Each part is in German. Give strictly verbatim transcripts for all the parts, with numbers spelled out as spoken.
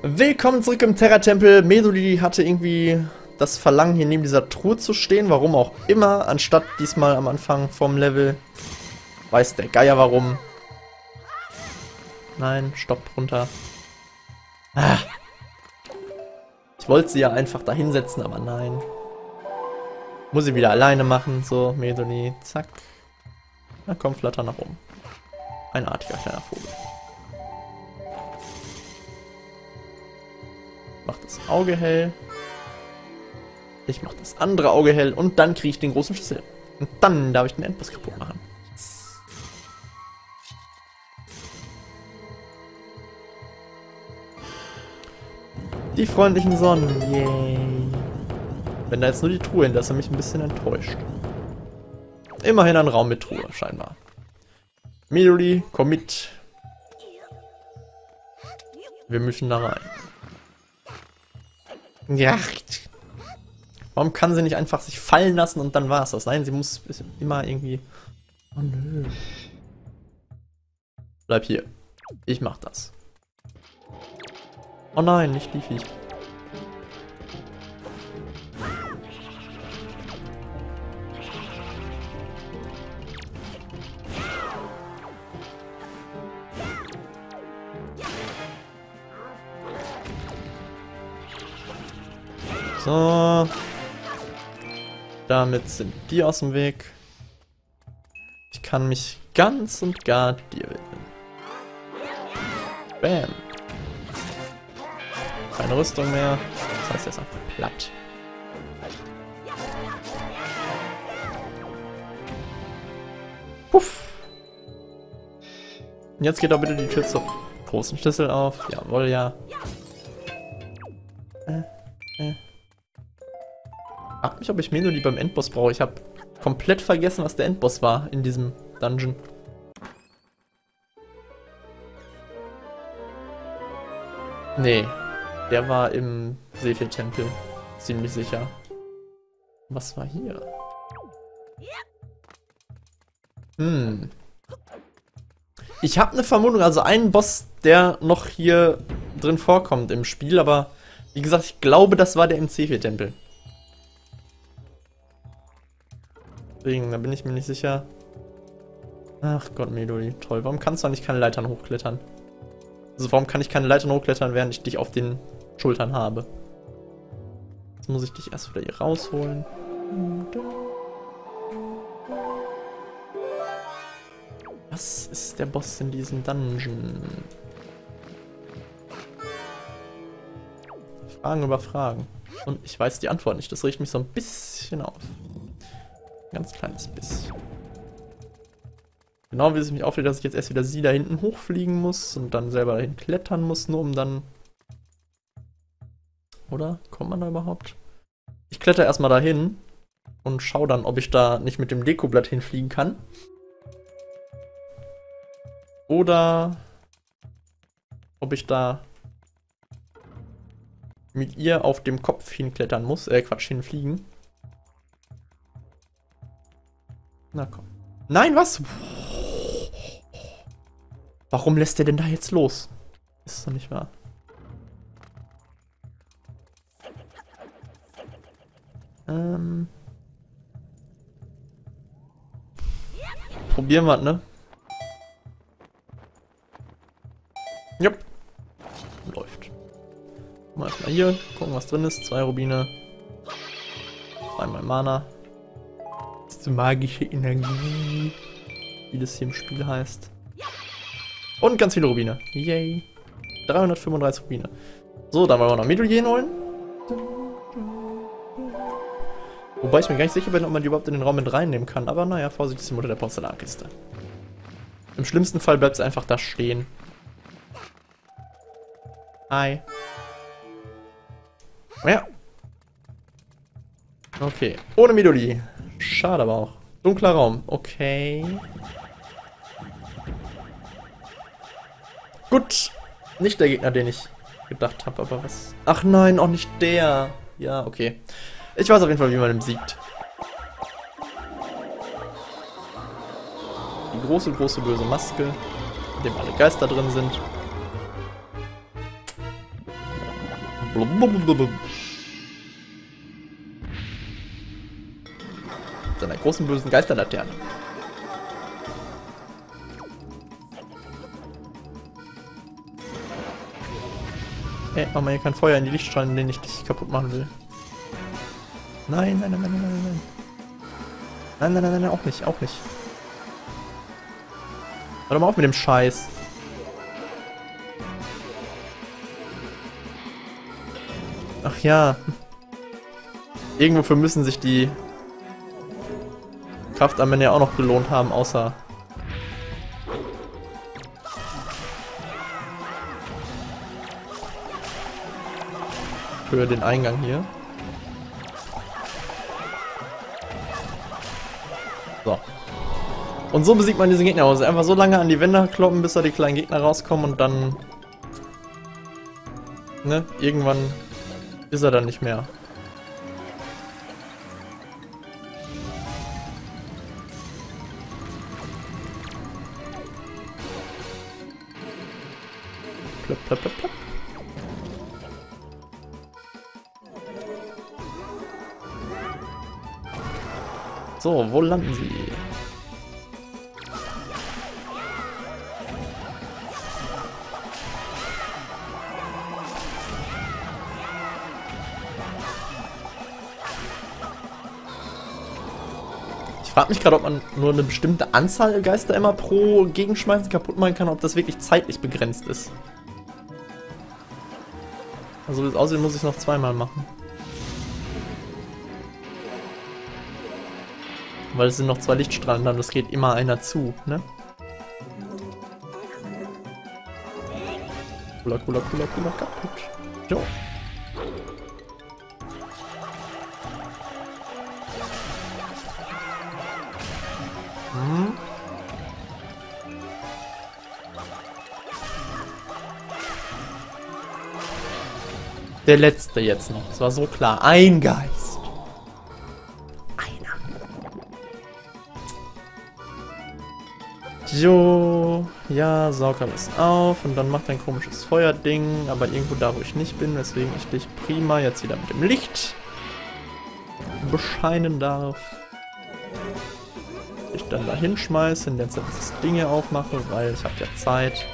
Willkommen zurück im Terra-Tempel. Meduli hatte irgendwie das Verlangen, hier neben dieser Truhe zu stehen. Warum auch immer, anstatt diesmal am Anfang vom Level. Weiß der Geier warum. Nein, stopp, runter. Ah. Ich wollte sie ja einfach da hinsetzen, aber nein. Muss sie wieder alleine machen. So, Meduli, zack. Na komm, flatter nach oben. Ein artiger kleiner Vogel. Mach das Auge hell. Ich mach das andere Auge hell und dann kriege ich den großen Schlüssel. Und dann darf ich den Endboss kaputt machen. Die freundlichen Sonnen, yay. Wenn da jetzt nur die Truhe hin, das hat mich ein bisschen enttäuscht. Immerhin ein Raum mit Truhe, scheinbar. Meduli, komm mit. Wir müssen da rein. Ja. Warum kann sie nicht einfach sich fallen lassen und dann war es das? Nein, sie muss immer irgendwie... Oh nö. Bleib hier. Ich mach das. Oh nein, nicht die Viech. So. Damit sind die aus dem Weg. Ich kann mich ganz und gar dir widmen. Bam. Keine Rüstung mehr. Das heißt, er ist einfach platt. Puff. Und jetzt geht doch bitte die Tür zum großen Schlüssel auf. Jawohl, ja. Äh, äh. Frag mich, ob ich Meduli beim Endboss brauche. Ich habe komplett vergessen, was der Endboss war in diesem Dungeon. Nee, der war im Sephir-Tempel. Ziemlich sicher. Was war hier? Hm. Ich habe eine Vermutung, also einen Boss, der noch hier drin vorkommt im Spiel, aber wie gesagt, ich glaube, das war der im Sephir-Tempel. Deswegen, da bin ich mir nicht sicher. Ach Gott, Meduli, toll. Warum kannst du nicht keine Leitern hochklettern? Also warum kann ich keine Leitern hochklettern, während ich dich auf den Schultern habe? Jetzt muss ich dich erst wieder hier rausholen. Was ist der Boss in diesem Dungeon? Fragen über Fragen. Und ich weiß die Antwort nicht. Das riecht mich so ein bisschen auf. Ganz kleines bisschen. Genau wie es mich aufregt, dass ich jetzt erst wieder sie da hinten hochfliegen muss und dann selber dahin klettern muss, nur um dann... Oder? Kommt man da überhaupt? Ich kletter erstmal dahin und schau dann, ob ich da nicht mit dem Dekoblatt hinfliegen kann. Oder ob ich da mit ihr auf dem Kopf hinklettern muss. Äh, Quatsch, hinfliegen. Na komm. Nein, was? Warum lässt der denn da jetzt los? Ist doch nicht wahr. Ähm. Probieren wir, ne? Jupp. Läuft. Mal erstmal hier, gucken, was drin ist. Zwei Rubine. Zweimal Mana. Magische Energie, wie das hier im Spiel heißt. Und ganz viele Rubine. Yay. dreihundertfünfunddreißig Rubine. So, dann wollen wir noch Meduli holen. Wobei ich mir gar nicht sicher bin, ob man die überhaupt in den Raum mit reinnehmen kann. Aber naja, Vorsicht, ist die Mutter der Porzellankiste. Im schlimmsten Fall bleibt sie einfach da stehen. Hi. Ja. Okay. Ohne Meduli. Schade aber auch. Dunkler Raum. Okay. Gut. Nicht der Gegner, den ich gedacht habe, aber was... Ach nein, auch nicht der. Ja, okay. Ich weiß auf jeden Fall, wie man ihn besiegt. Die große, große, böse Maske, in dem alle Geister drin sind. Mit seiner großen bösen Geisterlaterne. Ey, mach mal hier kein Feuer in die Lichtstrahlen, den ich dich kaputt machen will. Nein, nein, nein, nein, nein, nein, nein. Nein, nein, nein, nein, auch nicht, auch nicht. Hör doch mal auf mit dem Scheiß. Ach ja. Irgendwofür müssen sich die Kraftanwender ja auch noch gelohnt haben, außer... für den Eingang hier. So. Und so besiegt man diesen Gegner aus. Einfach so lange an die Wände kloppen, bis da die kleinen Gegner rauskommen und dann... Ne? Irgendwann ist er dann nicht mehr. Plöpp, plöpp, plöpp, plöpp. So, wo landen sie? Ich frage mich gerade, ob man nur eine bestimmte Anzahl Geister immer pro Gegenschmeißen kaputt machen kann, ob das wirklich zeitlich begrenzt ist. Also wie es aussieht, muss ich es noch zweimal machen. Weil es sind noch zwei Lichtstrahlen dann, das geht immer einer zu, ne? Cooler, cooler, cooler, cooler, kaputt. Jo. Hm. Der letzte jetzt noch. Das war so klar. Ein Geist. Einer. Jo. Ja, saug alles auf. Und dann macht ein komisches Feuerding. Aber irgendwo da, wo ich nicht bin. Weswegen ich dich prima jetzt wieder mit dem Licht bescheinen darf. Ich dann da hinschmeiße, in der Zeit das Ding hier aufmache, weil ich habe ja Zeit.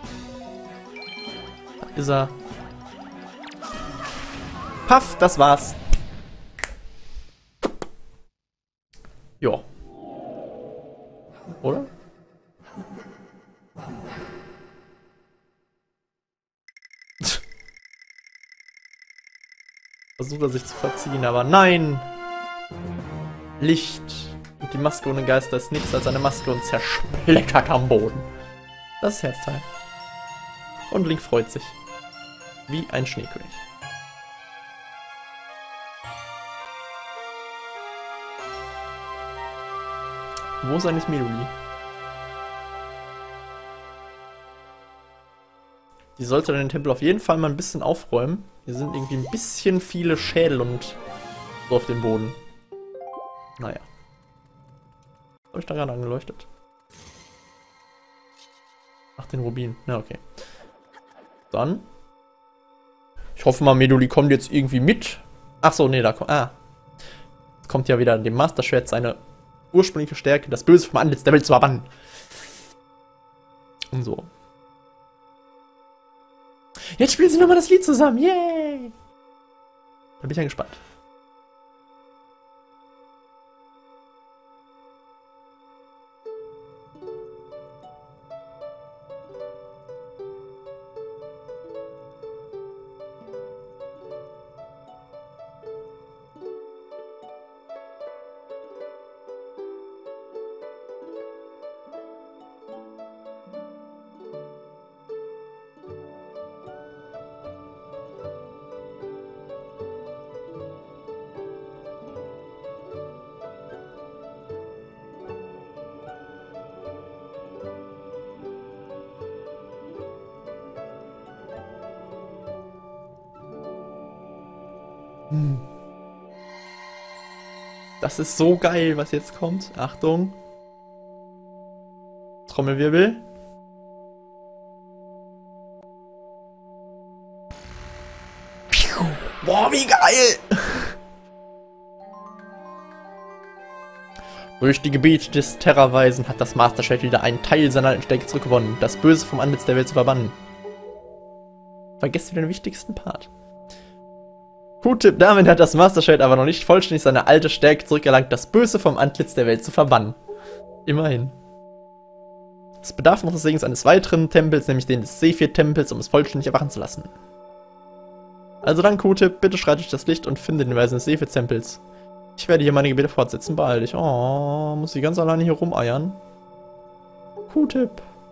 Da ist er. Paff, das war's. Jo. Oder? Versucht er sich zu verziehen, aber nein! Licht. Und die Maske ohne Geister ist nichts als eine Maske und zerspleckert am Boden. Das ist Herzteil. Und Link freut sich. Wie ein Schneekönig. Wo ist eigentlich Meduli? Die sollte den Tempel auf jeden Fall mal ein bisschen aufräumen. Hier sind irgendwie ein bisschen viele Schädel und so auf dem Boden. Naja. Habe ich da gerade angeleuchtet? Ach, den Rubin. Na, okay. Dann. Ich hoffe mal, Meduli kommt jetzt irgendwie mit. Ach so, nee, da kommt. Ah. Jetzt kommt ja wieder dem Master-Schwert seine ursprüngliche Stärke, das Böse vom Antlitz der Welt zu verbannen. Und so. Jetzt spielen sie nochmal das Lied zusammen. Yay! Da bin ich ja gespannt. Hm. Das ist so geil, was jetzt kommt. Achtung. Trommelwirbel. Boah, wie geil! Durch die Gebiete des Terrorweisen hat das Master Schwert wieder einen Teil seiner alten Stärke zurückgewonnen, das Böse vom Antlitz der Welt zu verbannen. Vergesst wieder den wichtigsten Part. Q-Tip, damit hat das Master Schwert aber noch nicht vollständig seine alte Stärke zurückerlangt, das Böse vom Antlitz der Welt zu verbannen. Immerhin. Es bedarf noch des Segens eines weiteren Tempels, nämlich den des Sephir-Tempels, um es vollständig erwachen zu lassen. Also dann, Q-Tip, bitte schreite durch das Licht und finde den Weisen des Sephir-Tempels. Ich werde hier meine Gebete fortsetzen, beeil dich. Oh, muss ich ganz alleine hier rumeiern? Q-Tip.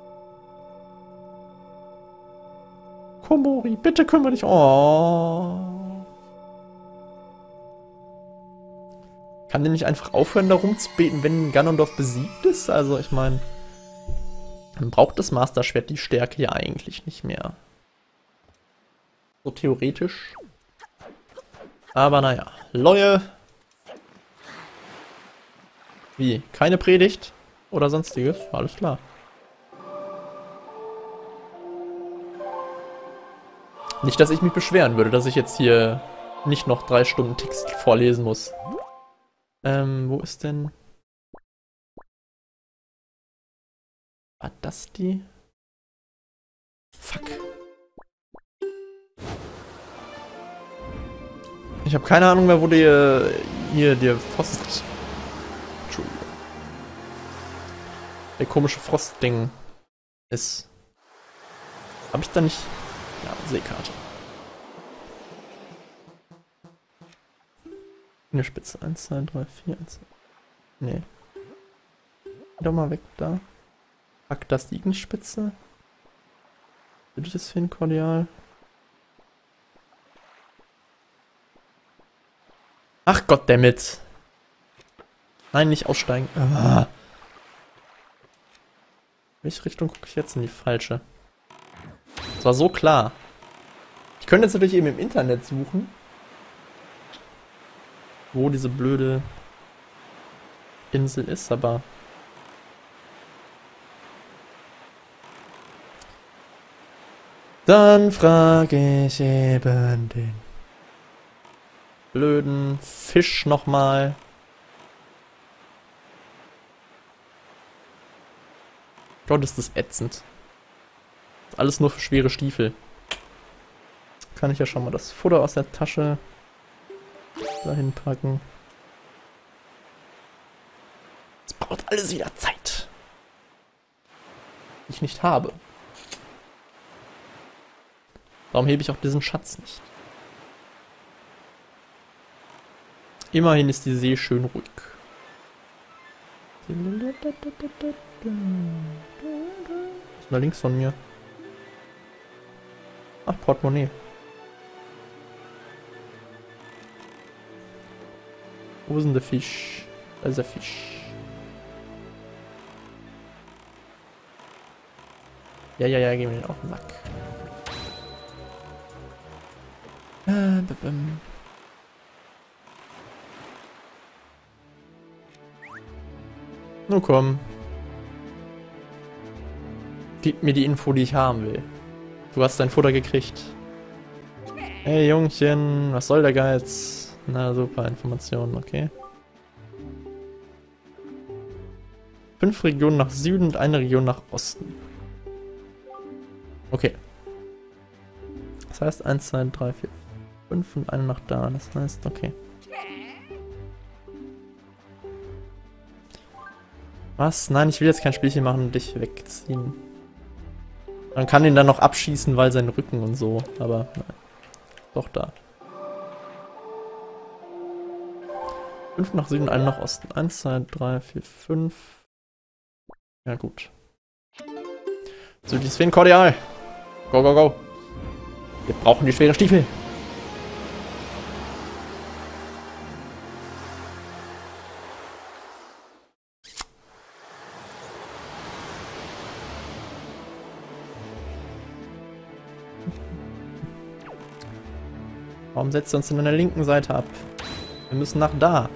Komori, bitte kümmere dich. Oh. Kann der nicht einfach aufhören, da rumzubeten, wenn Ganondorf besiegt ist? Also, ich meine, dann braucht das Master Schwert die Stärke ja eigentlich nicht mehr. So theoretisch. Aber naja, Leue. Wie? Keine Predigt? Oder sonstiges? Alles klar. Nicht, dass ich mich beschweren würde, dass ich jetzt hier nicht noch drei Stunden Text vorlesen muss. Ähm, wo ist denn... War das die? Fuck. Ich habe keine Ahnung mehr, wo der... Hier, der Frost... Entschuldigung. Der komische Frostding ist. Habe ich da nicht... Ja, Seekarte. Eine Spitze. eins, zwei, drei, vier, eins. Nee. Geh doch mal weg da. Pack das die Ignisspitze. Bitte das für ein Kordial. Ach Goddammit. Nein, nicht aussteigen. Ah. Welche Richtung gucke ich jetzt in die falsche? Das war so klar. Ich könnte jetzt natürlich eben im Internet suchen, wo diese blöde Insel ist, aber... Dann frage ich eben den blöden Fisch nochmal. Gott, ist das ätzend. Alles nur für schwere Stiefel. Kann ich ja schon mal das Futter aus der Tasche dahin packen. Es braucht alles wieder Zeit, die ich nicht habe. Darum hebe ich auch diesen Schatz nicht. Immerhin ist die See schön ruhig. Was ist da links von mir? Ach, Portemonnaie. Wo ist denn der Fisch? Da ist der Fisch. Ja, ja, ja, gehen wir den auf den Sack. Äh, b -b -b. Nun komm. Gib mir die Info, die ich haben will. Du hast dein Futter gekriegt. Hey Jungchen, was soll der Geiz? Na super, Informationen, okay. Fünf Regionen nach Süden und eine Region nach Osten. Okay. Das heißt eins, zwei, drei, vier, fünf und eine nach da. Das heißt, okay. Was? Nein, ich will jetzt kein Spielchen machen und dich wegziehen. Man kann ihn dann noch abschießen, weil sein Rücken und so. Aber nein. Doch da. Fünf nach Süden, einen nach Osten. Eins, zwei, drei, vier, fünf. Ja gut. Südliches Feenkordial. Go, go, go. Wir brauchen die schweren Stiefel. Warum setzt du uns in der linken Seite ab? Wir müssen nach da.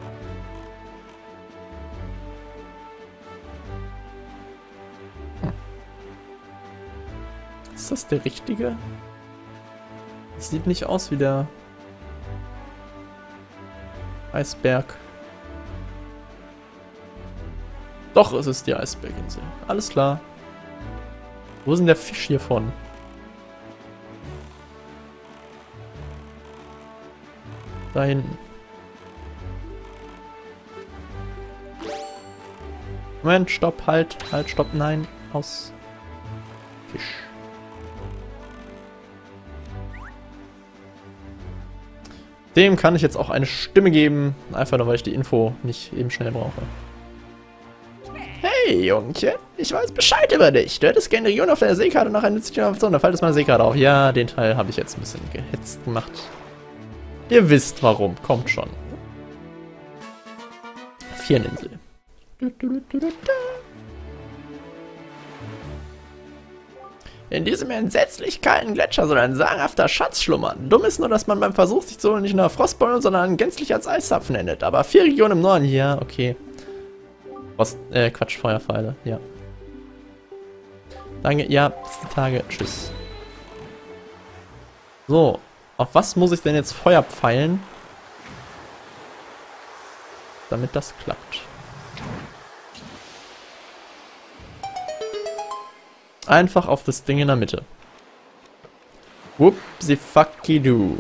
Hm. Ist das der richtige? Das sieht nicht aus wie der Eisberg. Doch, es ist die Eisberginsel. Alles klar. Wo ist denn der Fisch hiervon? Da hinten. Moment, stopp, halt, halt, stopp, nein, aus. Fisch. Dem kann ich jetzt auch eine Stimme geben, einfach nur, weil ich die Info nicht eben schnell brauche. Hey, Jungchen, ich weiß Bescheid über dich. Du hättest gerne die Region auf deiner Seekarte nach einer nützlichen Option. Da fällt es meine Seekarte auf. Ja, den Teil habe ich jetzt ein bisschen gehetzt gemacht. Ihr wisst warum, kommt schon. Viereninsel. In diesem entsetzlich kalten Gletscher soll ein sagenhafter Schatz schlummern. Dumm ist nur, dass man beim Versuch, sich zu holen, nicht nur Frostbeulen, sondern gänzlich als Eiszapfen endet. Aber vier Regionen im Norden, ja, okay. Frost, äh, Quatsch, Feuerpfeile, ja. Danke, ja, bis die Tage, tschüss. So, auf was muss ich denn jetzt Feuer pfeilen, damit das klappt? Einfach auf das Ding in der Mitte. Whoopsie fucky do.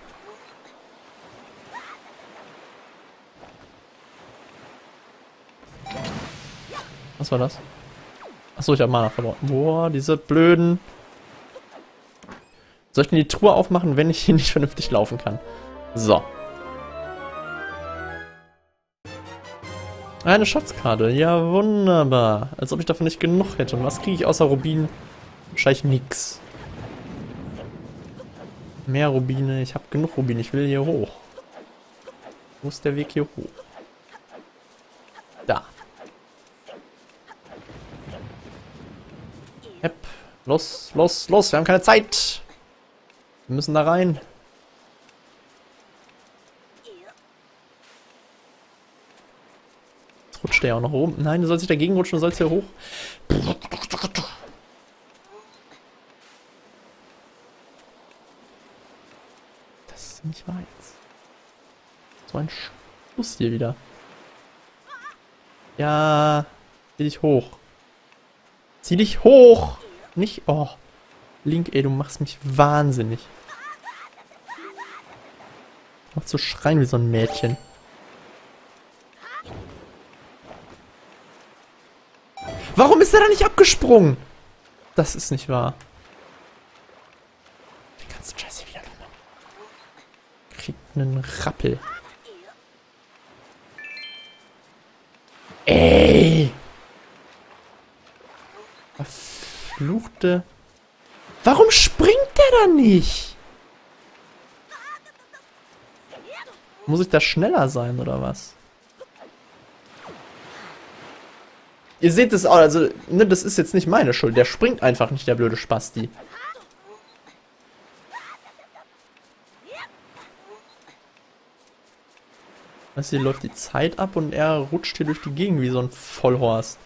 Was war das? Achso, ich habe Mana verloren. Boah, diese blöden. Soll ich denn die Truhe aufmachen, wenn ich hier nicht vernünftig laufen kann? So. Eine Schatzkarte. Ja, wunderbar. Als ob ich davon nicht genug hätte. Und was kriege ich außer Rubinen? Wahrscheinlich nix. Mehr Rubine. Ich habe genug Rubine. Ich will hier hoch. Wo ist der Weg hier hoch? Da. Hepp. Los, los, los. Wir haben keine Zeit. Wir müssen da rein. Jetzt rutscht der ja auch noch oben. Nein, du sollst nicht dagegen rutschen, du sollst hier hoch. Das ist nicht wahr jetzt. So ein Schluss hier wieder. Ja. Zieh dich hoch. Zieh dich hoch! Nicht. Oh. Link, ey, du machst mich wahnsinnig. Machst so schreien wie so ein Mädchen. Warum ist er da nicht abgesprungen? Das ist nicht wahr. Den ganzen Scheiß hier wieder nochmal. Kriegt einen Rappel. Ey! Verfluchte. Warum springt der da nicht? Muss ich da schneller sein, oder was? Ihr seht es auch, also, ne, das ist jetzt nicht meine Schuld. Der springt einfach nicht, der blöde Spasti. Weißt du, hier läuft die Zeit ab und er rutscht hier durch die Gegend wie so ein Vollhorst.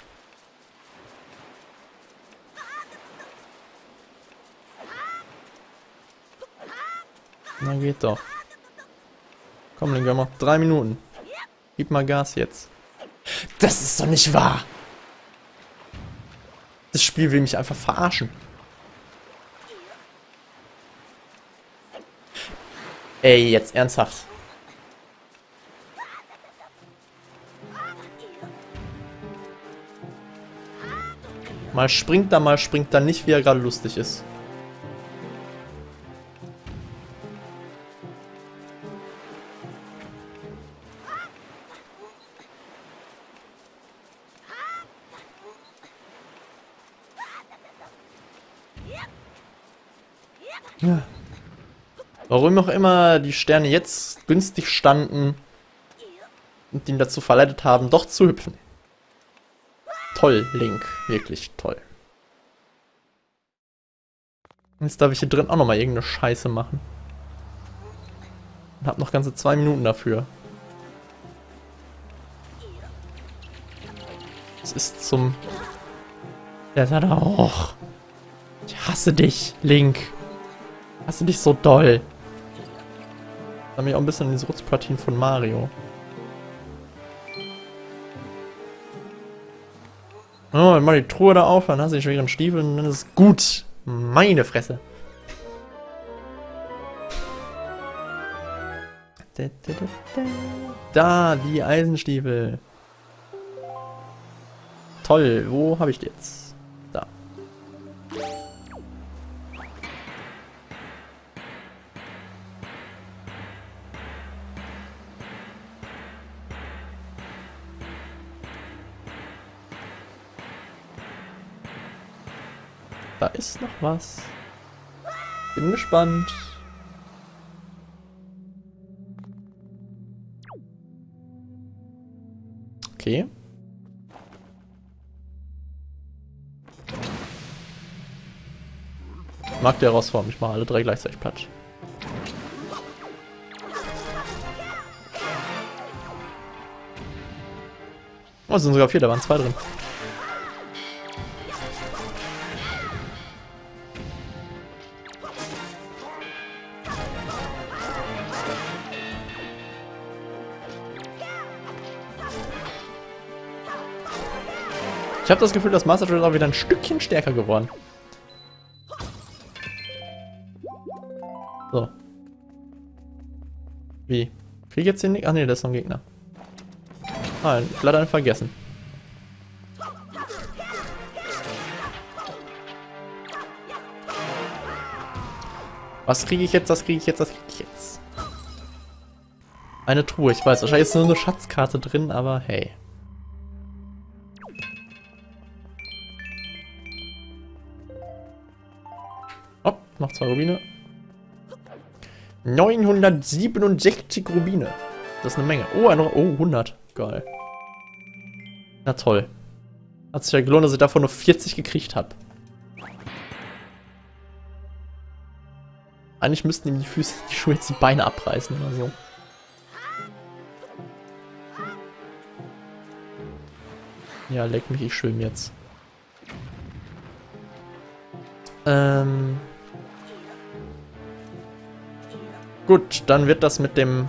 Na geht doch. Komm, Link, wir haben noch drei Minuten. Gib mal Gas jetzt. Das ist doch nicht wahr! Das Spiel will mich einfach verarschen. Ey, jetzt ernsthaft. Mal springt er, mal springt er nicht, wie er gerade lustig ist. Ja. Warum auch immer die Sterne jetzt günstig standen und ihn dazu verleitet haben, doch zu hüpfen. Toll, Link. Wirklich toll. Jetzt darf ich hier drin auch nochmal irgendeine Scheiße machen. Und hab noch ganze zwei Minuten dafür. Es ist zum... Der da da hoch. Ich hasse dich, Link. Ich hasse dich so doll. Ich habe mich auch ein bisschen an diese Rutzpartien von Mario. Oh, dann mach die Truhe da auf, dann hast du die schweren Stiefel und dann ist es gut. Meine Fresse. Da, die Eisenstiefel. Toll, wo habe ich die jetzt? Da. Da ist noch was. Bin gespannt. Okay. Ich mag die Herausforderung. Ich mache alle drei gleichzeitig platt. Oh, es sind sogar vier, da waren zwei drin. Ich habe das Gefühl, dass Master Trail auch wieder ein Stückchen stärker geworden. So. Wie? Krieg ich jetzt den nicht? Ach nee, das ist noch ein Gegner. Ah, leider vergessen. Was kriege ich jetzt? Was kriege ich jetzt? Was kriege ich jetzt? Eine Truhe, ich weiß. Wahrscheinlich ist nur eine Schatzkarte drin, aber hey. Oh, noch zwei Rubine. neunhundertsiebenundsechzig Rubine. Das ist eine Menge. Oh, ein, oh, hundert. Geil. Na toll. Hat sich ja gelohnt, dass ich davon nur vierzig gekriegt habe. Eigentlich müssten ihm die Füße, die Schuhe jetzt die Beine abreißen oder so. Ja, leck mich, ich schwimme jetzt. Ähm... Gut, dann wird das mit dem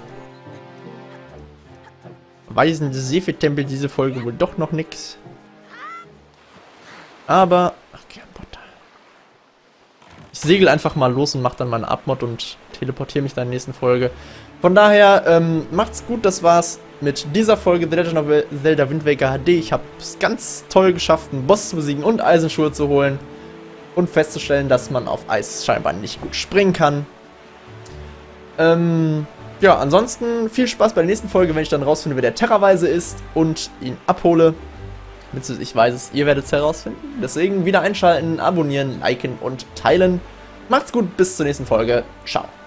Weisen des Sephi-Tempel diese Folge wohl doch noch nix. Aber... Ach, Kernbutter. Ich segel einfach mal los und mach dann meine Abmod und teleportiere mich dann in der nächsten Folge. Von daher, ähm, macht's gut, das war's mit dieser Folge The Legend of Zelda Wind Waker H D. Ich habe es ganz toll geschafft, einen Boss zu besiegen und Eisenschuhe zu holen. Und festzustellen, dass man auf Eis scheinbar nicht gut springen kann. Ähm, ja, ansonsten viel Spaß bei der nächsten Folge, wenn ich dann rausfinde, wer der Terrorweise ist und ihn abhole. Beziehungsweise ich weiß es, ihr werdet es herausfinden. Deswegen wieder einschalten, abonnieren, liken und teilen. Macht's gut, bis zur nächsten Folge. Ciao.